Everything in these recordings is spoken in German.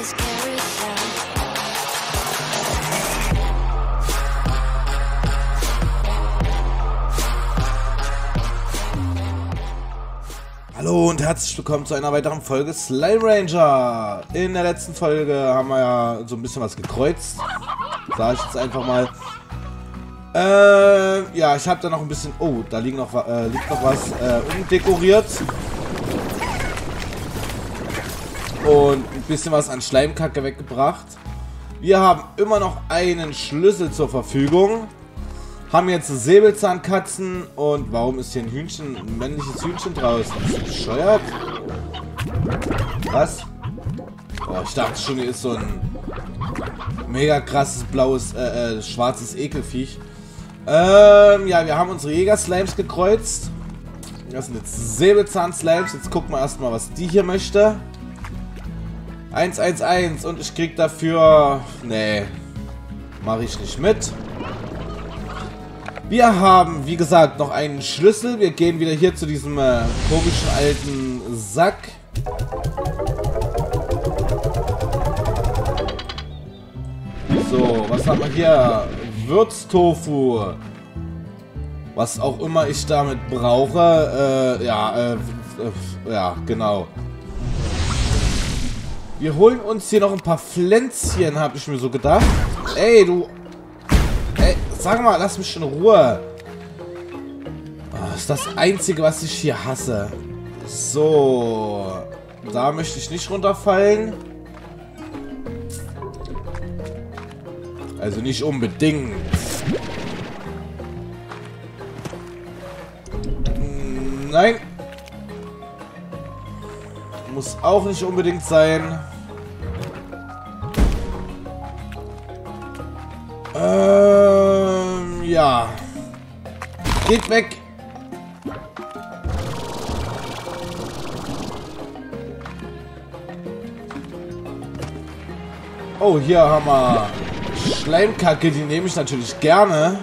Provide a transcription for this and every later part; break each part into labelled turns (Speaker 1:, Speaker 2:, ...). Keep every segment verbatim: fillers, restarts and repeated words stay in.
Speaker 1: this carousel.
Speaker 2: Hallo und herzlich willkommen zu einer weiteren Folge Slime Ranger. In der letzten Folge haben wir ja so ein bisschen was gekreuzt. Sag ich jetzt einfach mal. Äh, ja, ich habe da noch ein bisschen... Oh, da liegt noch, äh, liegt noch was äh, umdekoriert. Und ein bisschen was an Schleimkacke weggebracht. Wir haben immer noch einen Schlüssel zur Verfügung. Haben jetzt Säbelzahnkatzen. Und warum ist hier ein Hühnchen, ein männliches Hühnchen draußen? Ist das bescheuert? Was? Oh, ich dachte schon, hier ist so ein mega krasses blaues, äh, äh, schwarzes Ekelviech. Ähm, ja, wir haben unsere Jäger-Slimes gekreuzt. Das sind jetzt Säbelzahn-Slimes. Jetzt gucken wir erstmal, was die hier möchte. eins eins eins und ich krieg dafür... Nee, mache ich nicht mit. Wir haben, wie gesagt, noch einen Schlüssel. Wir gehen wieder hier zu diesem äh, komischen alten Sack. So, was haben wir hier? Würztofu. Was auch immer ich damit brauche. Äh, ja, äh, äh, ja, genau. Wir holen uns hier noch ein paar Pflänzchen, habe ich mir so gedacht. Ey, du... Ey, sag mal, lass mich in Ruhe. Oh, das ist das Einzige, was ich hier hasse. So. Da möchte ich nicht runterfallen. Also nicht unbedingt. Nein. Muss auch nicht unbedingt sein. Ähm, ja. Geht weg. Oh, hier haben wir Schleimkacke, die nehme ich natürlich gerne.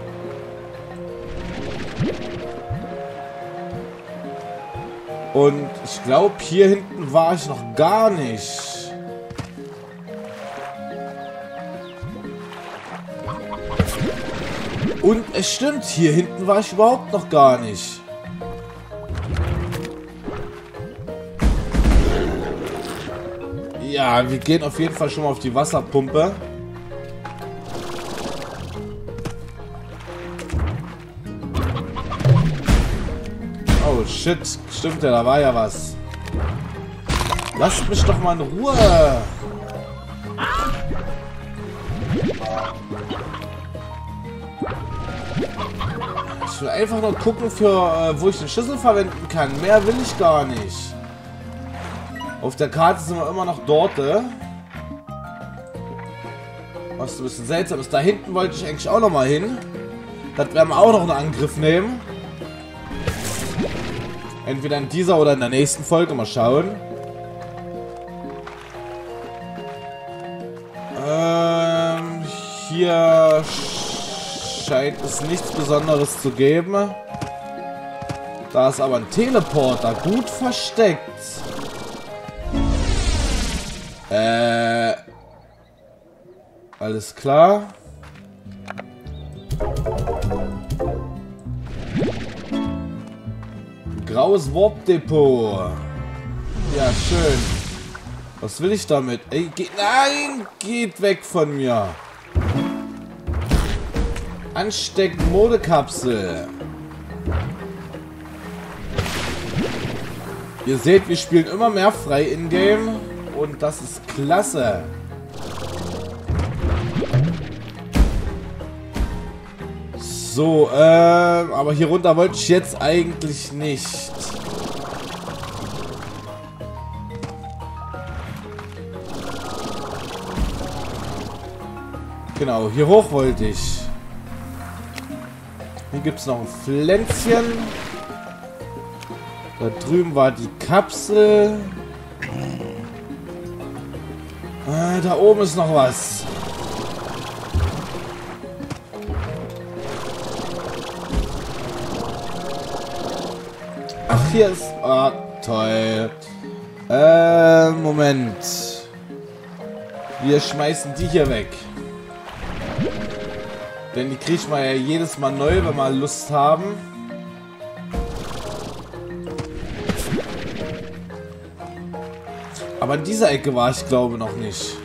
Speaker 2: Und ich glaube, hier hinten war ich noch gar nicht. Und es stimmt, hier hinten war ich überhaupt noch gar nicht. Ja, wir gehen auf jeden Fall schon mal auf die Wasserpumpe. Oh shit, stimmt ja, da war ja was. Lasst mich doch mal in Ruhe. Ich will einfach nur gucken, für äh, wo ich den Schlüssel verwenden kann. Mehr will ich gar nicht. Auf der Karte sind wir immer noch dort. Äh? Was ein bisschen seltsam ist. Da hinten wollte ich eigentlich auch noch mal hin. Das werden wir auch noch einen Angriff nehmen. Entweder in dieser oder in der nächsten Folge. Mal schauen. Ähm, hier scheint es nichts Besonderes zu geben. Da ist aber ein Teleporter gut versteckt. Äh, alles klar. Graues Warp-Depot. Ja, schön. Was will ich damit? Ey, geht, nein! Geht weg von mir. Ansteck-Modekapsel. Ihr seht, wir spielen immer mehr frei in-game. Und das ist klasse. So, äh, aber hier runter wollte ich jetzt eigentlich nicht. Genau, hier hoch wollte ich. Hier gibt es noch ein Pflänzchen. Da drüben war die Kapsel. Äh, da oben ist noch was. Ach, hier ist... Ah, toll. Äh, Moment. Wir schmeißen die hier weg. Denn die kriegt man ja jedes Mal neu, wenn wir Lust haben. Aber in dieser Ecke war ich, glaube noch nicht.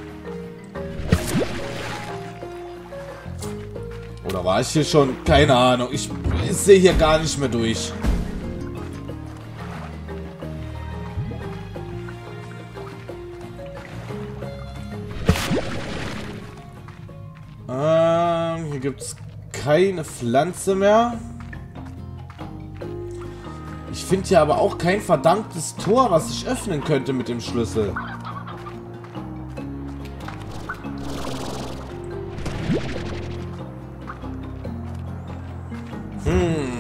Speaker 2: Oder war ich hier schon? Keine Ahnung. Ich, ich sehe hier gar nicht mehr durch. Ähm, hier gibt es keine Pflanze mehr. Ich finde hier aber auch kein verdammtes Tor, was ich öffnen könnte mit dem Schlüssel. Hm.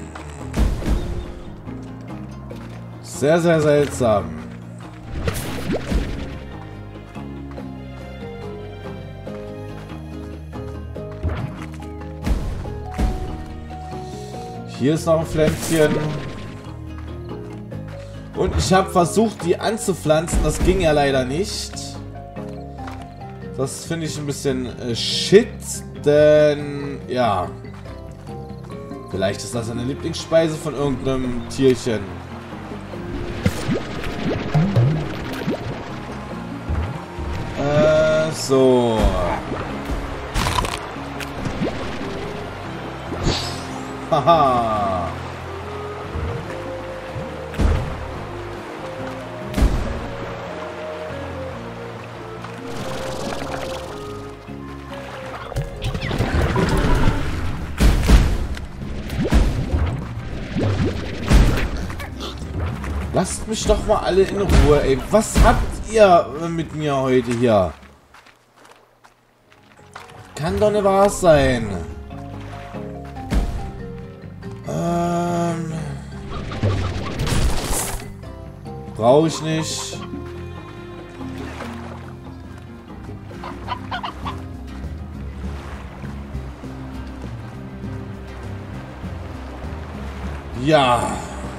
Speaker 2: Sehr, sehr seltsam. Hier ist noch ein Pflänzchen. Und ich habe versucht, die anzupflanzen. Das ging ja leider nicht. Das finde ich ein bisschen äh, shit. Denn, ja. Vielleicht ist das eine Lieblingsspeise von irgendeinem Tierchen. Äh, so. Haha. Lasst mich doch mal alle in Ruhe, ey. Was habt ihr mit mir heute hier? Kann doch nicht wahr sein. Ähm. Brauche ich nicht. Ja.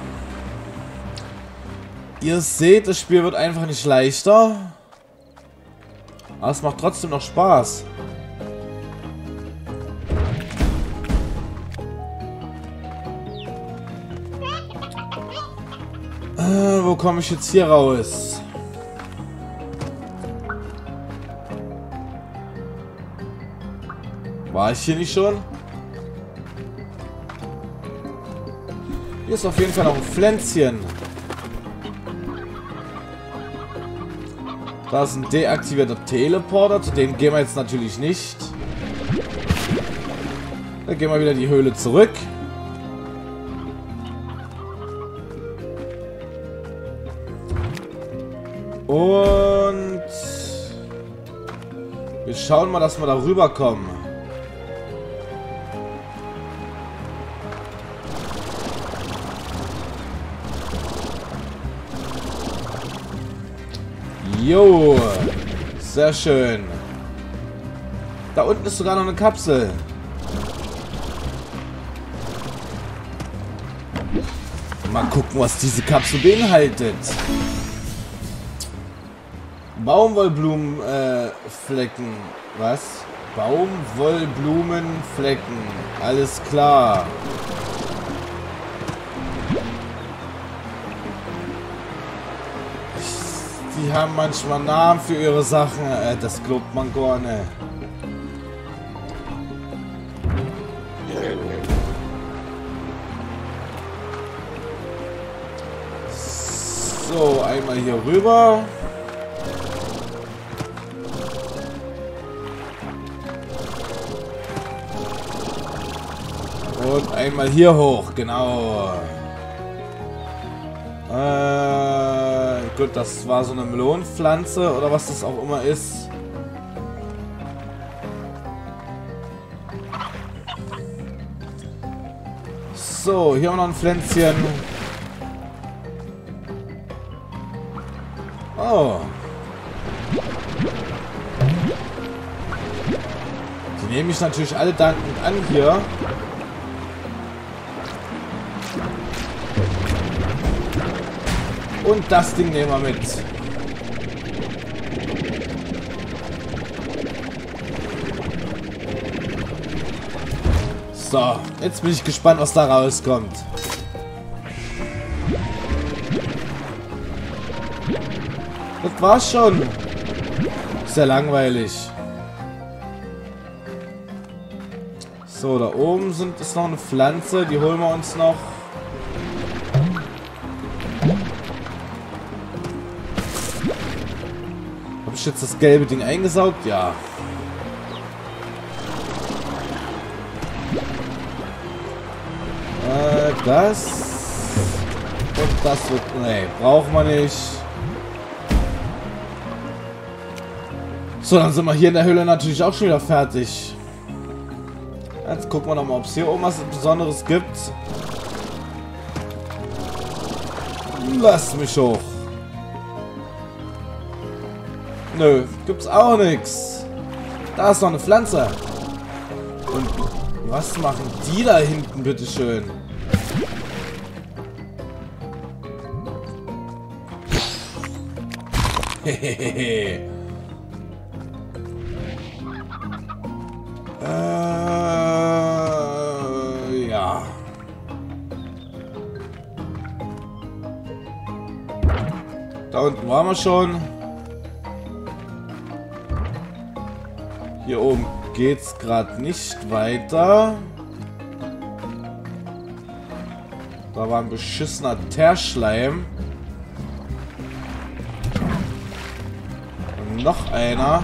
Speaker 2: Ihr seht, das Spiel wird einfach nicht leichter. Aber es macht trotzdem noch Spaß. Äh, wo komme ich jetzt hier raus? War ich hier nicht schon? Hier ist auf jeden Fall noch ein Pflänzchen. Da ist ein deaktivierter Teleporter. Zu dem gehen wir jetzt natürlich nicht. Dann gehen wir wieder in die Höhle zurück. Und wir schauen mal, dass wir da rüberkommen. Jo, sehr schön. Da unten ist sogar noch eine Kapsel. Mal gucken, was diese Kapsel beinhaltet. Baumwollblumenflecken. Äh, was? Baumwollblumenflecken. Alles klar. Die haben manchmal Namen für ihre Sachen. Äh, das glaubt man gar nicht. So, einmal hier rüber. Und einmal hier hoch, genau. Äh, gut, das war so eine Melonenpflanze oder was das auch immer ist. So, hier haben wir noch ein Pflänzchen. Oh. Die nehme ich natürlich alle dankend an hier. Und das Ding nehmen wir mit. So, jetzt bin ich gespannt, was da rauskommt. Das war's schon. Ist ja langweilig. So, da oben sind, ist noch eine Pflanze. Die holen wir uns noch. Habe ich jetzt das gelbe Ding eingesaugt? Ja. Äh, das. Und das wird... Nee, brauchen wir nicht. So, dann sind wir hier in der Höhle natürlich auch schon wieder fertig. Jetzt gucken wir noch mal, ob es hier oben was Besonderes gibt. Lass mich hoch. Nö, gibt's auch nichts. Da ist noch eine Pflanze. Und was machen die da hinten, bitteschön? Hehehe. Äh, ja. Da unten waren wir schon. Hier oben geht's gerade nicht weiter. Da war ein beschissener Teerschleim. Und noch einer.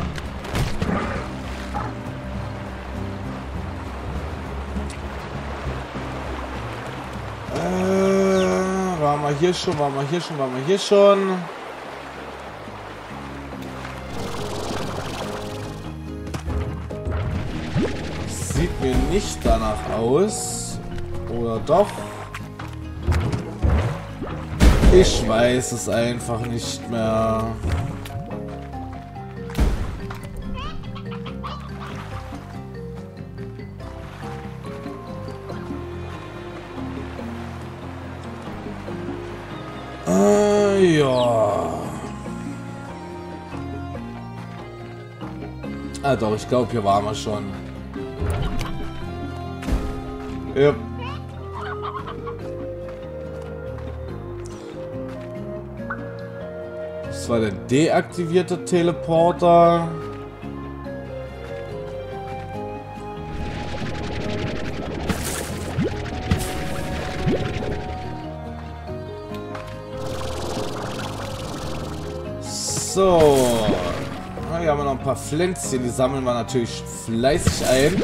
Speaker 2: Äh, waren wir hier schon, waren wir hier schon, waren wir hier schon. Sieht mir nicht danach aus. Oder doch? Ich weiß es einfach nicht mehr. Äh, ja. Ah doch, ich glaube, hier waren wir schon. Ja. Das war der deaktivierte Teleporter. So. Hier haben wir noch ein paar Pflänzchen, die sammeln wir natürlich fleißig ein.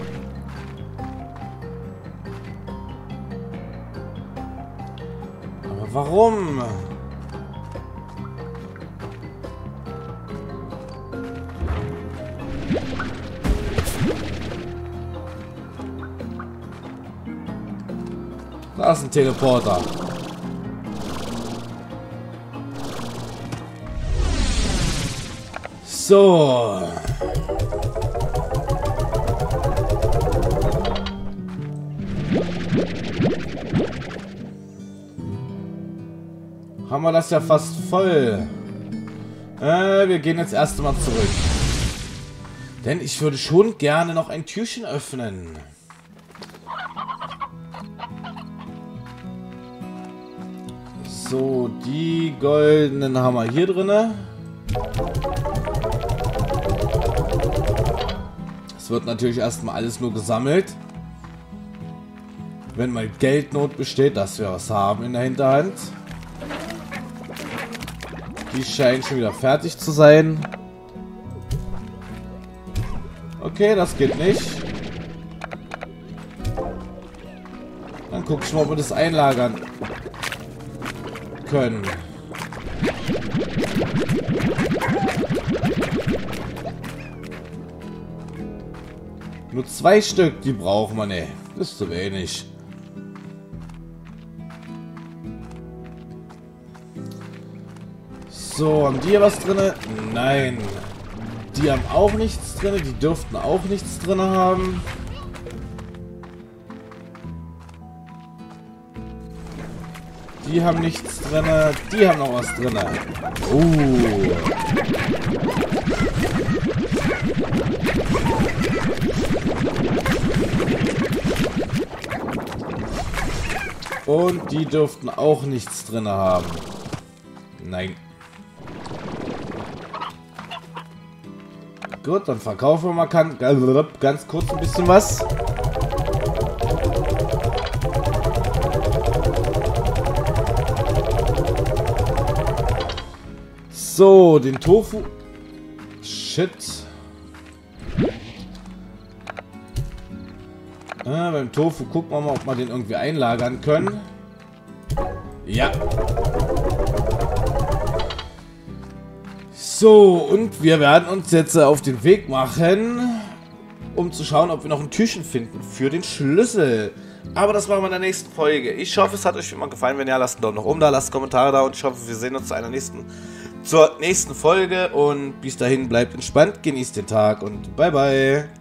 Speaker 2: Aber warum? Da ist ein Teleporter. So. Haben wir das ja fast voll. Äh, wir gehen jetzt erst mal zurück. Denn ich würde schon gerne noch ein Türchen öffnen. So, die goldenen haben wir hier drin. Es wird natürlich erstmal alles nur gesammelt. Wenn mal Geldnot besteht, dass wir was haben in der Hinterhand. Die scheinen schon wieder fertig zu sein. Okay, das geht nicht. Dann guck ich mal, ob wir das einlagern können. Nur zwei Stück, die brauchen wir nicht. Das ist zu wenig. So, haben die hier was drin? Nein. Die haben auch nichts drin. Die dürften auch nichts drin haben. Die haben nichts drin. Die haben noch was drin. Oh. Und die dürften auch nichts drin haben. Nein. Gut, dann verkaufen wir mal kann, ganz kurz ein bisschen was. So, den Tofu. Shit. Ah, beim Tofu gucken wir mal, ob wir den irgendwie einlagern können. Ja. So, und wir werden uns jetzt auf den Weg machen, um zu schauen, ob wir noch ein Türchen finden für den Schlüssel. Aber das machen wir in der nächsten Folge. Ich hoffe, es hat euch immer gefallen. Wenn ja, lasst einen Daumen nach oben da, lasst Kommentare da und ich hoffe, wir sehen uns zu einer nächsten, zur nächsten Folge. Und bis dahin, bleibt entspannt, genießt den Tag und bye bye.